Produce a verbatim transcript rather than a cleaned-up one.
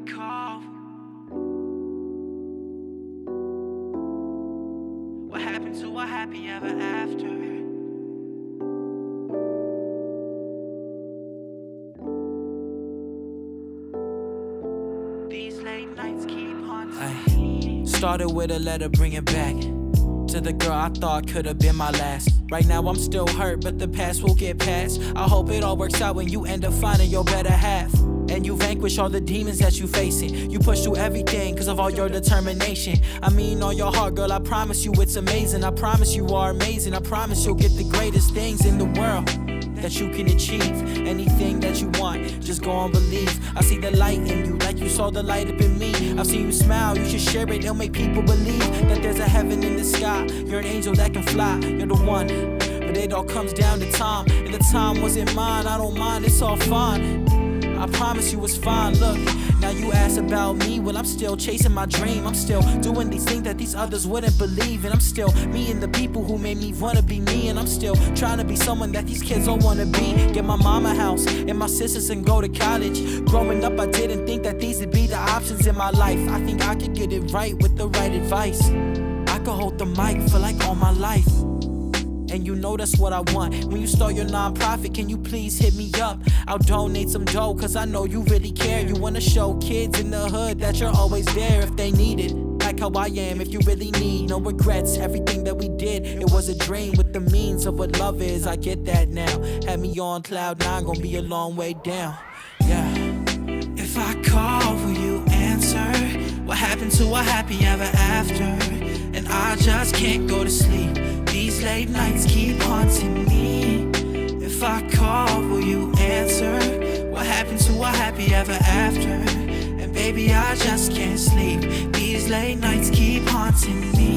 call, what happened to a happy ever after? These late nights keep haunting me. Started with a letter, bring it back to the girl I thought could have been my last. Right now I'm still hurt, but the past will get past. I hope it all works out when you end up finding your better half, and you vanquish all the demons that you facing. You push through everything cause of all your determination. I mean all your heart, girl, I promise you it's amazing. I promise you are amazing. I promise you'll get the greatest things in the world that you can achieve. Anything that you want, just go and believe. I see the light in you like you saw the light up in me. I've seen you smile, you should share it. It'll make people believe that there's a heaven in the sky. You're an angel that can fly, you're the one. But it all comes down to time, and the time wasn't mine. I don't mind, it's all fine. I promise you it's fine. Look, now you ask about me. Well, I'm still chasing my dream. I'm still doing these things that these others wouldn't believe. And I'm still meeting the people who made me wanna be me. And I'm still trying to be someone that these kids don't wanna be. Get my mama a house and my sisters and go to college. Growing up, I didn't think that these would be the options in my life. I think I could get it right with the right advice. I could hold the mic for like all my life, and you know that's what I want. When you start your non-profit, can you please hit me up? I'll donate some dough, cause I know you really care. You wanna show kids in the hood that you're always there if they need it. Like how I am, if you really need. No regrets, everything that we did, it was a dream with the means of what love is. I get that now. Had me on cloud nine, gonna be a long way down. Yeah. If I call, will you answer? What happened to a happy ever after? And I just can't go to sleep. These late nights keep haunting me. If I call, will you answer? What happened to a happy ever after? And baby, I just can't sleep. These late nights keep haunting me.